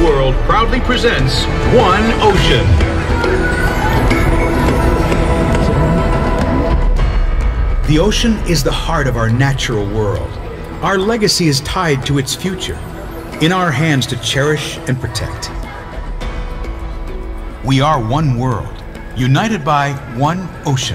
SeaWorld proudly presents One Ocean. The ocean is the heart of our natural world. Our legacy is tied to its future, in our hands to cherish and protect. We are one world, united by one ocean.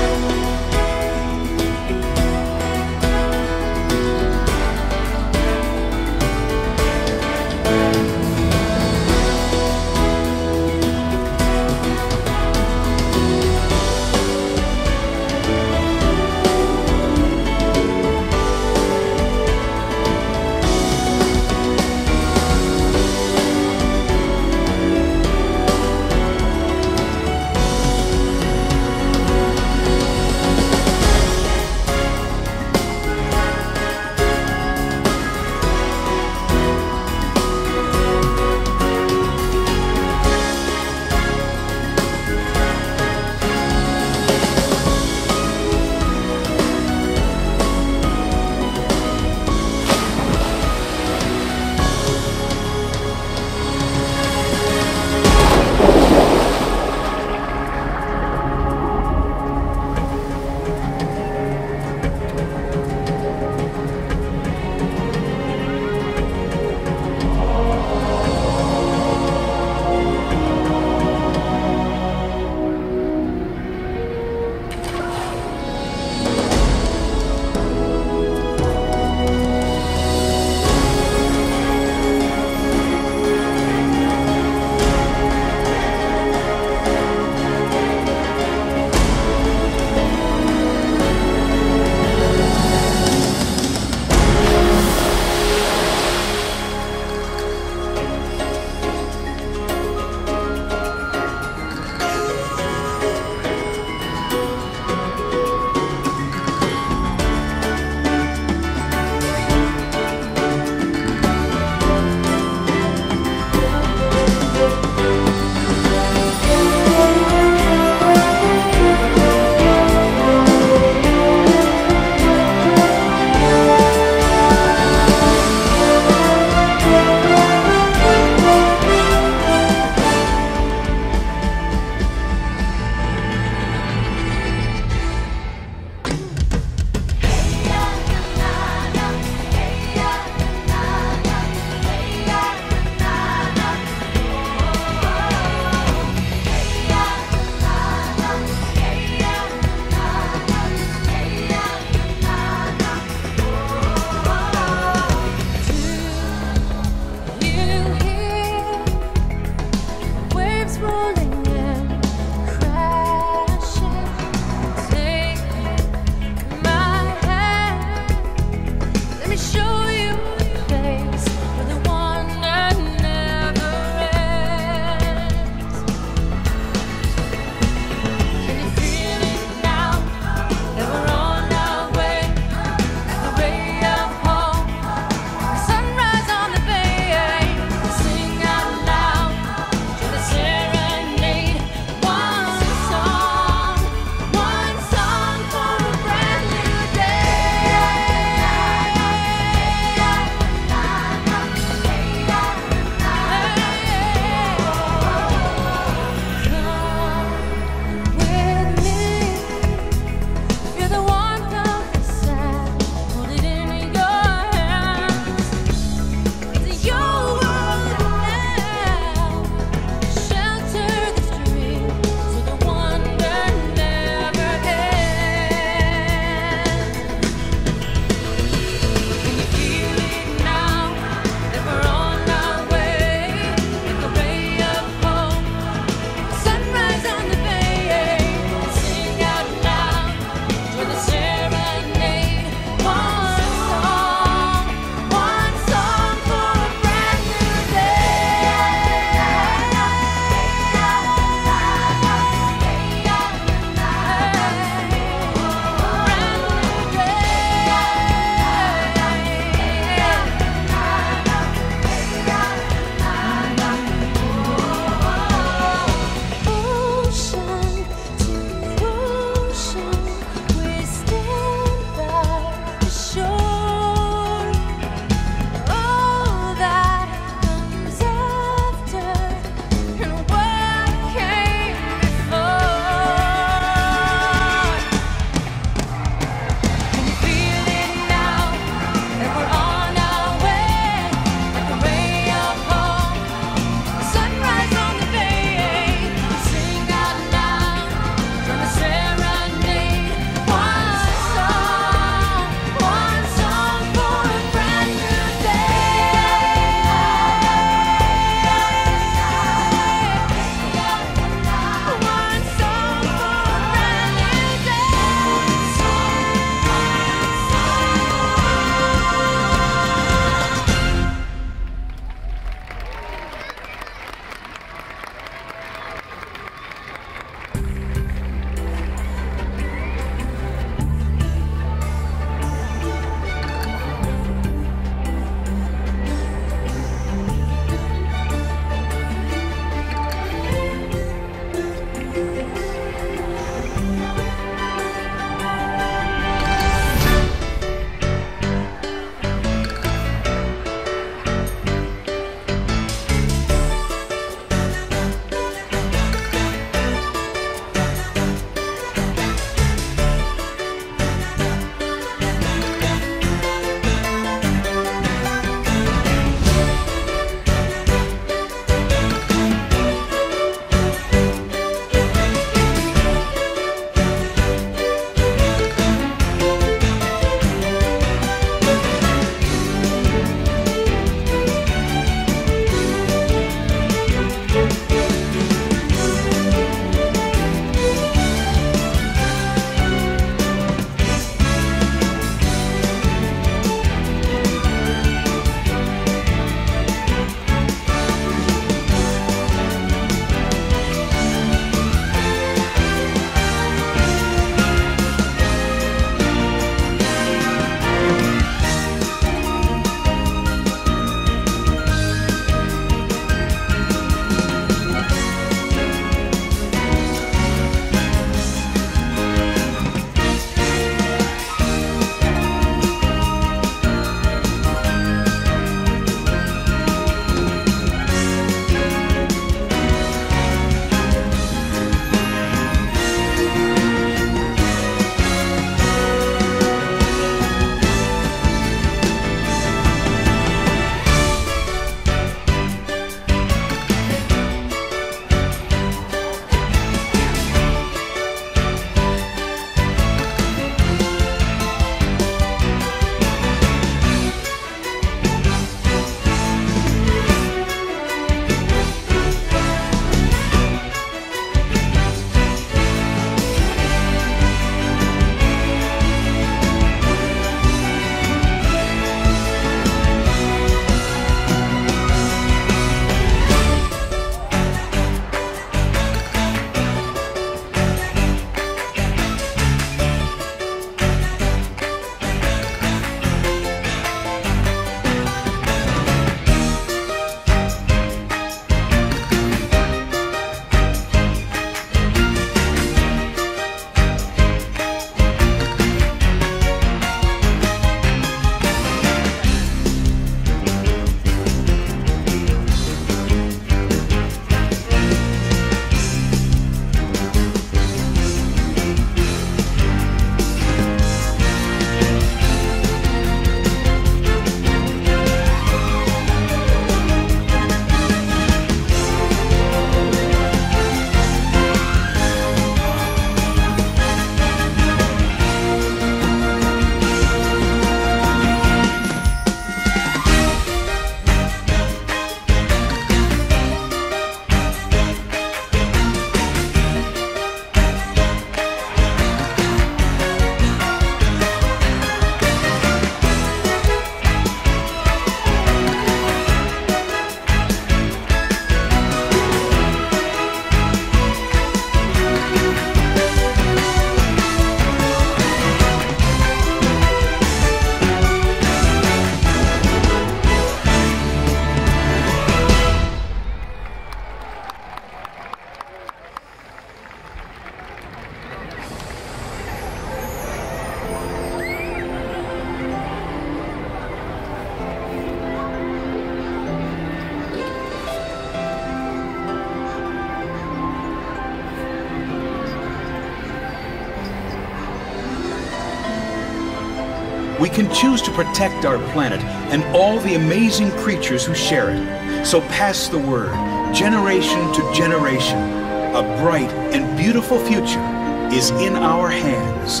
we can choose to protect our planet and all the amazing creatures who share it. So pass the word, generation to generation. A bright and beautiful future is in our hands.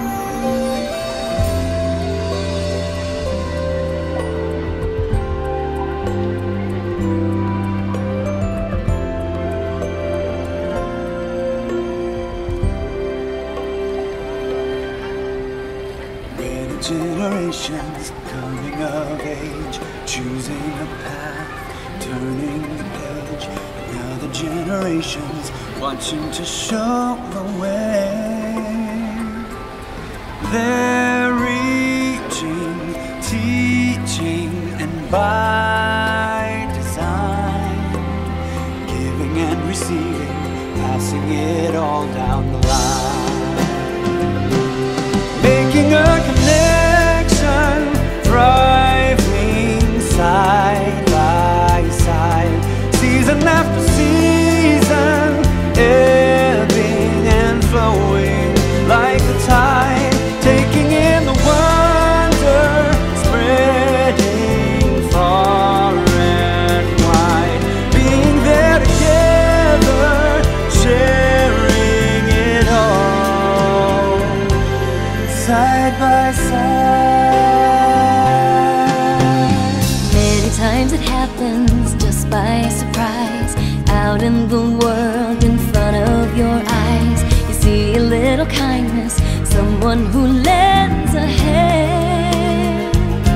Generations coming of age, choosing a path, turning the page. Now the generations watching to show the way. They're reaching, teaching, and by design, giving and receiving, passing it all down the line. Making a connection, thriving side by side, season after season, ebbing and flowing like the tide, taking in the wonder, spreading far and wide, being there together, sharing it all, side by side. Many times it happens just by surprise, out in the world in front of your eyes. You see a little kindness, someone who lends a hand.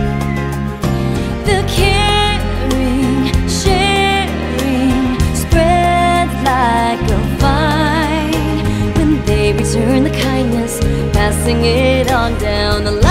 The caring, sharing spreads like a vine. When they return the kindness, passing it on down the line.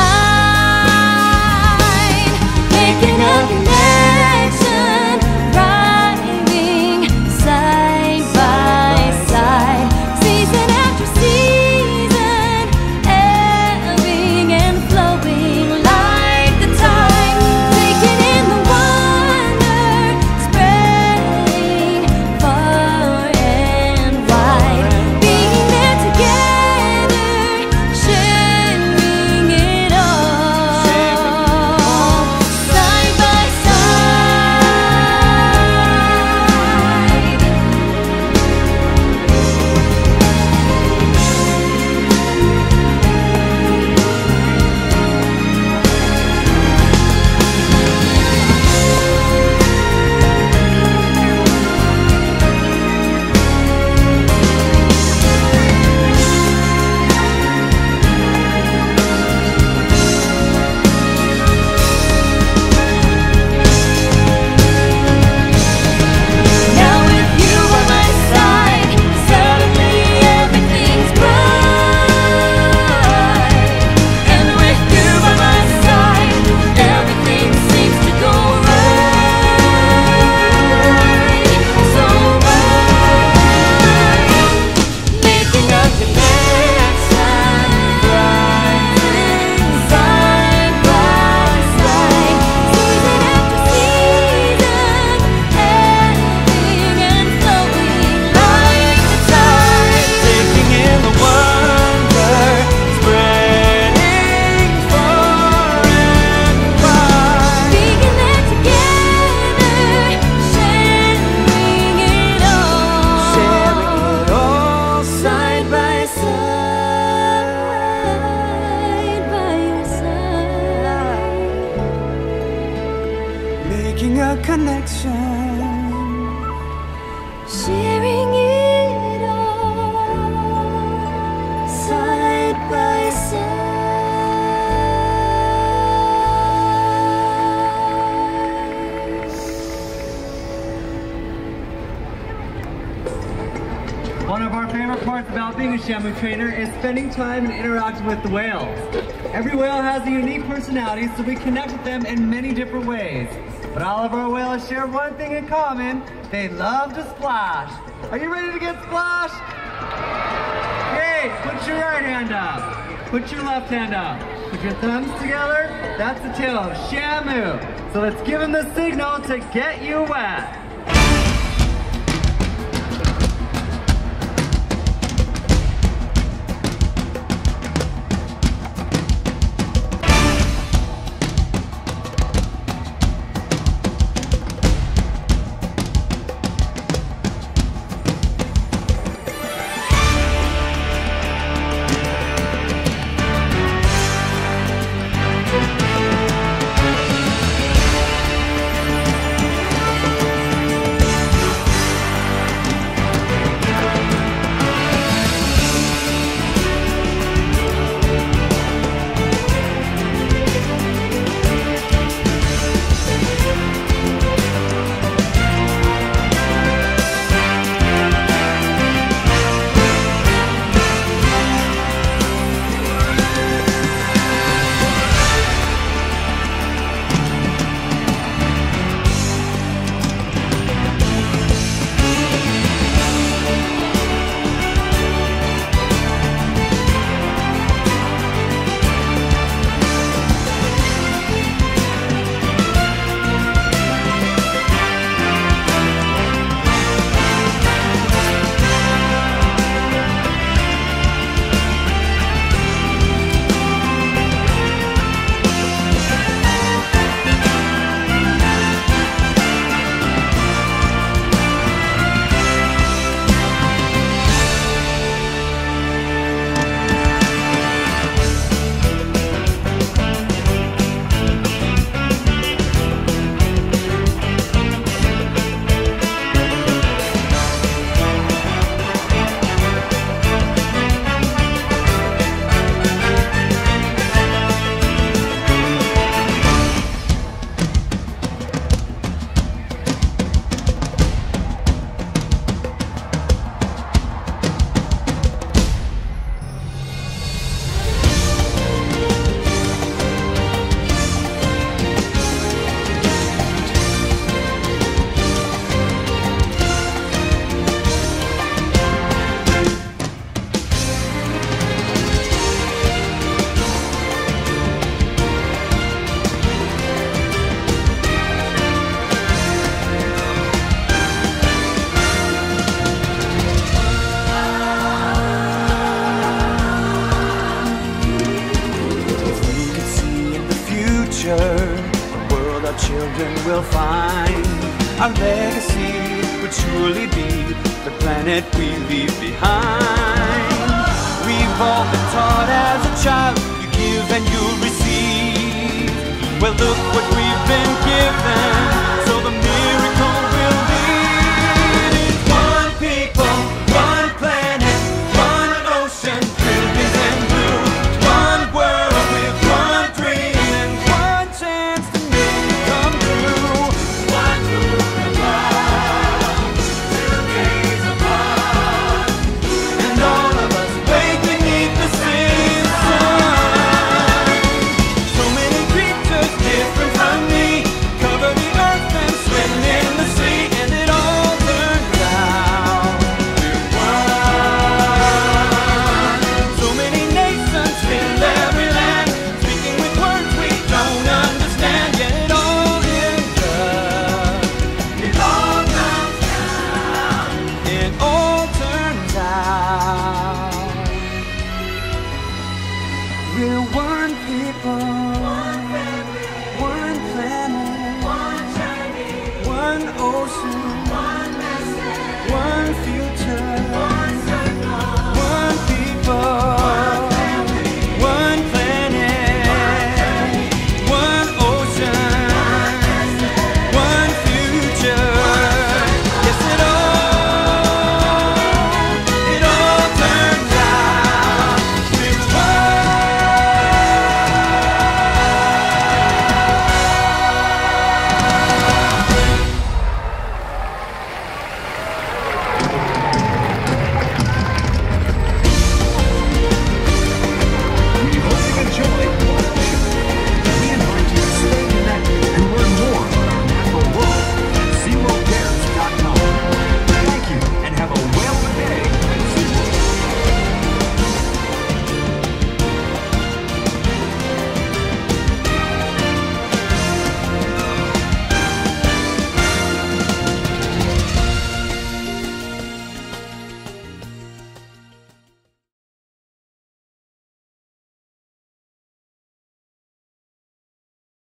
Making a connection, thriving side by side, season after season, ebbing and flowing like the tide, taking in the wonder, spreading far and wide, being there together, sharing it all, side by side. Now with you on my side, suddenly everything's bright. And with you by my side, everything seems to go right. So right, making a connection, rising side by side, season after season, ebbing and flowing like the tide, Taking in the wonder, spreading far and wide, being there together, sharing it all, side by side by your side. making a connection. Sharing it all, side by side. One of our favorite parts about being a Shamu trainer is spending time and interacting with the whales. Every whale has a unique personality, so we connect with them in many different ways. But all of our whales share one thing in common: they love to splash. Are you ready to get splashed? Great, put your right hand up. Put your left hand up. Put your thumbs together. That's the tail of Shamu. So let's give him the signal to get you wet. future, a world our children will find. Our legacy would surely be the planet we leave behind. We've all been taught as a child, you give and you'll receive. Well, look what we've been given, so the miracle will be. It's one people, one planet, one ocean, brilliant and blue. One world with one dream and one chance to make it come true. One rule of love, two days apart, and all of us wake beneath the same sun. So many creatures different from me cover the earth and swim in the sea, and it all turns out we're one. So many nations fill every land, speaking with words we don't understand, yet it all ends up. It all comes down. It all turns out we're one people, one family, one planet, one journey, one ocean.